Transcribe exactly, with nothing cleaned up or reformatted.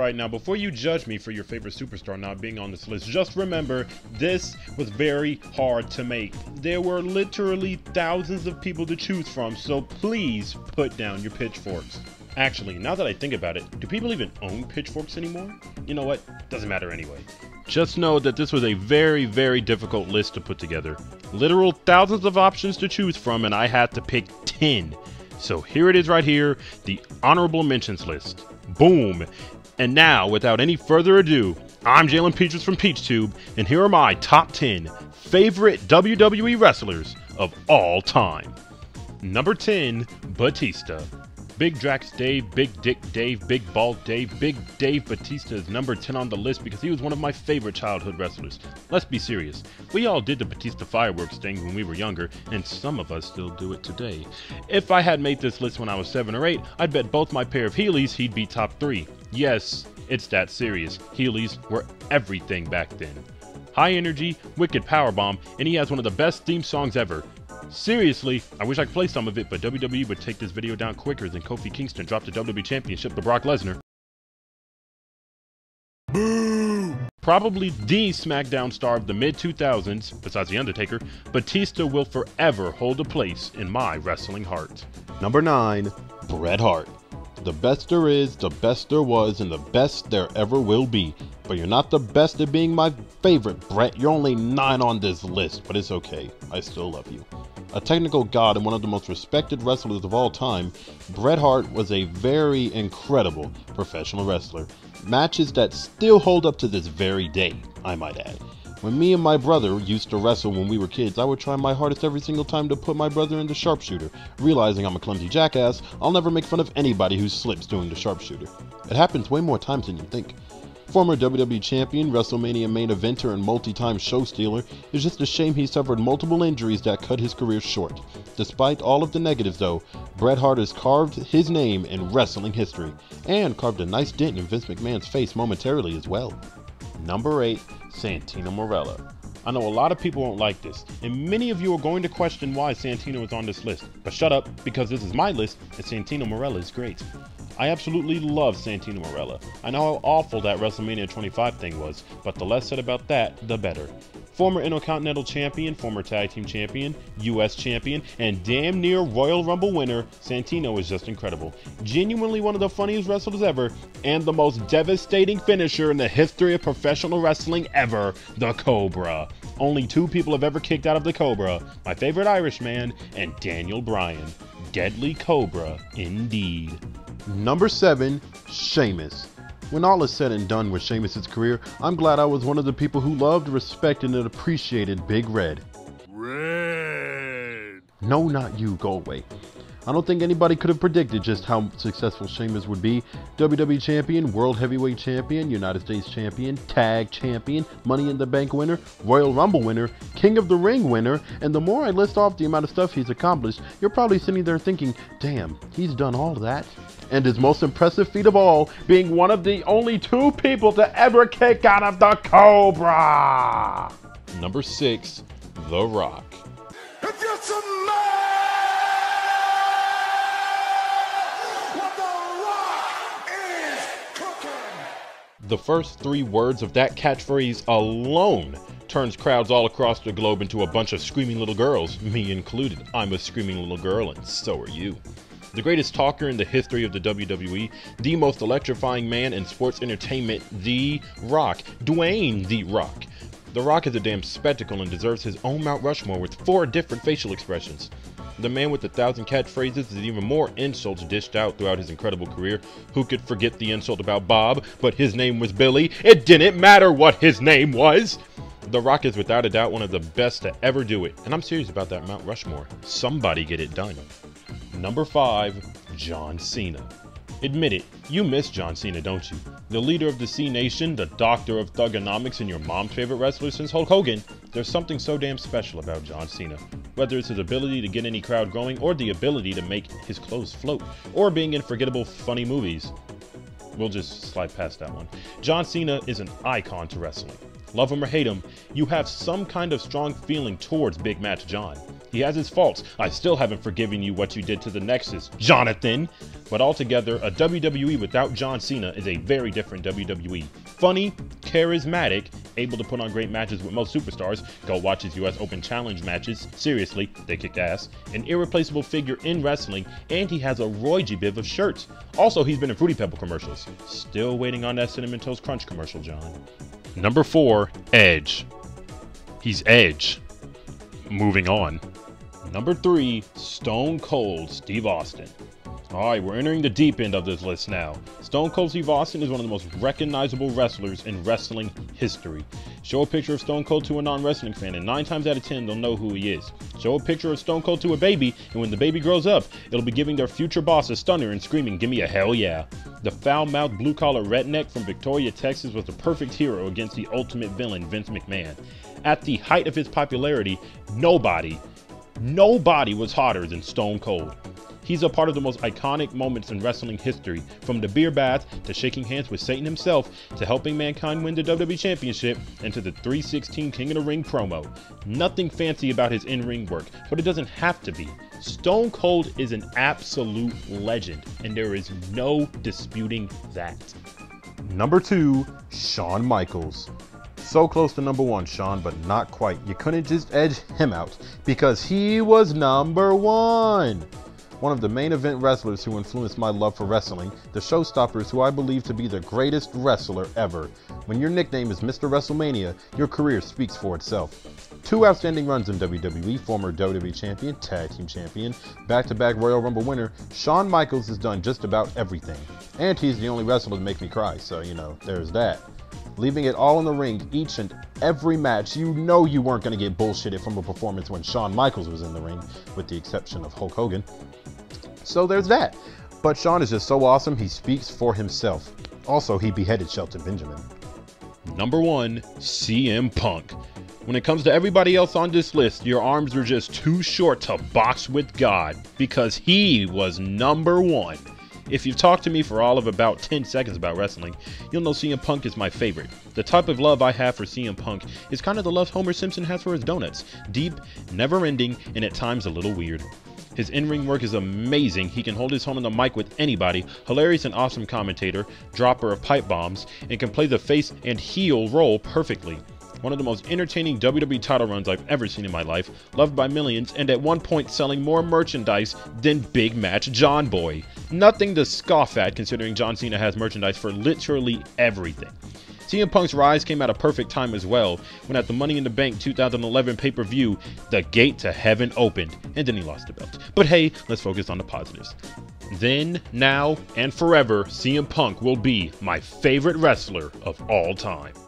Alright, now before you judge me for your favorite superstar not being on this list, just remember, this was very hard to make. There were literally thousands of people to choose from, so please put down your pitchforks. Actually, now that I think about it, do people even own pitchforks anymore? You know what? Doesn't matter anyway. Just know that this was a very, very difficult list to put together. Literal thousands of options to choose from, and I had to pick ten. So here it is right here, the honorable mentions list. Boom! And now, without any further ado, I'm Jalen Peaches from PeachTube, and here are my top ten favorite W W E wrestlers of all time. Number ten, Batista. Big Drax Dave, Big Dick Dave, Big Bald Dave, Big Dave Batista is number ten on the list because he was one of my favorite childhood wrestlers. Let's be serious. We all did the Batista fireworks thing when we were younger, and some of us still do it today. If I had made this list when I was seven or eight, I'd bet both my pair of Heelys he'd be top three. Yes, it's that serious. Heelys were everything back then. High energy, wicked powerbomb, and he has one of the best theme songs ever. Seriously, I wish I could play some of it, but W W E would take this video down quicker than Kofi Kingston dropped the W W E Championship to Brock Lesnar. Boo! Probably the SmackDown star of the mid two thousands, besides The Undertaker, Batista will forever hold a place in my wrestling heart. Number nine, Bret Hart. The best there is, the best there was, and the best there ever will be. But you're not the best at being my favorite, Bret. You're only nine on this list, but it's okay. I still love you. A technical god and one of the most respected wrestlers of all time, Bret Hart was a very incredible professional wrestler. Matches that still hold up to this very day, I might add. When me and my brother used to wrestle when we were kids, I would try my hardest every single time to put my brother in the sharpshooter. Realizing I'm a clumsy jackass, I'll never make fun of anybody who slips doing the sharpshooter. It happens way more times than you think. Former W W E Champion, WrestleMania main eventer, and multi-time show stealer, it's just a shame he suffered multiple injuries that cut his career short. Despite all of the negatives though, Bret Hart has carved his name in wrestling history, and carved a nice dent in Vince McMahon's face momentarily as well. Number eight, Santino Marella. I know a lot of people won't like this, and many of you are going to question why Santino is on this list, but shut up, because this is my list, and Santino Marella is great. I absolutely love Santino Marella. I know how awful that WrestleMania twenty-five thing was, but the less said about that, the better. Former Intercontinental Champion, former Tag Team Champion, U S Champion, and damn near Royal Rumble winner, Santino is just incredible. Genuinely one of the funniest wrestlers ever, and the most devastating finisher in the history of professional wrestling ever, the Cobra. Only two people have ever kicked out of the Cobra, my favorite Irishman and Daniel Bryan. Deadly Cobra, indeed. Number seven, Sheamus. When all is said and done with Sheamus' career, I'm glad I was one of the people who loved, respected, and appreciated Big Red. Red! No, not you, go away. I don't think anybody could have predicted just how successful Sheamus would be. W W E Champion, World Heavyweight Champion, United States Champion, Tag Champion, Money in the Bank winner, Royal Rumble winner, King of the Ring winner, and the more I list off the amount of stuff he's accomplished, you're probably sitting there thinking, damn, he's done all that? And his most impressive feat of all, being one of the only two people to ever kick out of the Cobra! Number six, The Rock. If you're some man, what The Rock is cooking. The first three words of that catchphrase alone turns crowds all across the globe into a bunch of screaming little girls, me included. I'm a screaming little girl, and so are you. The greatest talker in the history of the W W E, the most electrifying man in sports entertainment, The Rock, Dwayne The Rock. The Rock is a damn spectacle and deserves his own Mount Rushmore with four different facial expressions. The man with a thousand catchphrases is even more insults dished out throughout his incredible career. Who could forget the insult about Bob, but his name was Billy? It didn't matter what his name was! The Rock is without a doubt one of the best to ever do it, and I'm serious about that Mount Rushmore. Somebody get it done. Number five, John Cena. Admit it, you miss John Cena, don't you? The leader of the C Nation, the doctor of thugonomics, and your mom's favorite wrestler since Hulk Hogan. There's something so damn special about John Cena. Whether it's his ability to get any crowd going, or the ability to make his clothes float, or being in forgettable funny movies. We'll just slide past that one. John Cena is an icon to wrestling. Love him or hate him, you have some kind of strong feeling towards Big Match John. He has his faults. I still haven't forgiven you what you did to the Nexus, Jonathan. But altogether, a W W E without John Cena is a very different W W E. Funny, charismatic, able to put on great matches with most superstars. Go watch his U S Open Challenge matches. Seriously, they kick ass. An irreplaceable figure in wrestling, and he has a Roy G. Biv of shirts. Also, he's been in Fruity Pebble commercials. Still waiting on that Cinnamon Toast Crunch commercial, John. Number four, Edge. He's Edge. Moving on. Number three, Stone Cold Steve Austin. Alright, we're entering the deep end of this list now. Stone Cold Steve Austin is one of the most recognizable wrestlers in wrestling history. Show a picture of Stone Cold to a non-wrestling fan, and nine times out of ten, they'll know who he is. Show a picture of Stone Cold to a baby, and when the baby grows up, it'll be giving their future boss a stunner and screaming, "Give me a hell yeah." The foul-mouthed blue-collar redneck from Victoria, Texas was the perfect hero against the ultimate villain, Vince McMahon. At the height of his popularity, nobody, nobody was hotter than Stone Cold. He's a part of the most iconic moments in wrestling history, from the beer bath to shaking hands with Satan himself to helping Mankind win the W W E Championship and to the three sixteen King of the Ring promo. Nothing fancy about his in-ring work, but it doesn't have to be. Stone Cold is an absolute legend, and there is no disputing that. Number two, Shawn Michaels. So close to number one, Shawn, but not quite. You couldn't just edge him out because he was number one. One of the main event wrestlers who influenced my love for wrestling, the Showstoppers, who I believe to be the greatest wrestler ever. When your nickname is Mister WrestleMania, your career speaks for itself. Two outstanding runs in W W E, former W W E champion, tag team champion, back-to-back Royal Rumble winner, Shawn Michaels has done just about everything. And he's the only wrestler to make me cry, so you know, there's that. Leaving it all in the ring each and every match, you know you weren't going to get bullshitted from a performance when Shawn Michaels was in the ring, with the exception of Hulk Hogan. So there's that. But Shawn is just so awesome, he speaks for himself. Also, he beheaded Shelton Benjamin. Number one, C M Punk. When it comes to everybody else on this list, your arms are just too short to box with God, because he was number one. If you've talked to me for all of about ten seconds about wrestling, you'll know C M Punk is my favorite. The type of love I have for C M Punk is kind of the love Homer Simpson has for his donuts. Deep, never-ending, and at times a little weird. His in-ring work is amazing. He can hold his own on the mic with anybody, hilarious and awesome commentator, dropper of pipe bombs, and can play the face and heel role perfectly. One of the most entertaining W W E title runs I've ever seen in my life, loved by millions, and at one point selling more merchandise than Big Match John Boy. Nothing to scoff at, considering John Cena has merchandise for literally everything. C M Punk's rise came at a perfect time as well, when at the Money in the Bank two thousand eleven pay-per-view, the gate to heaven opened, and then he lost the belt. But hey, let's focus on the positives. Then, now, and forever, C M Punk will be my favorite wrestler of all time.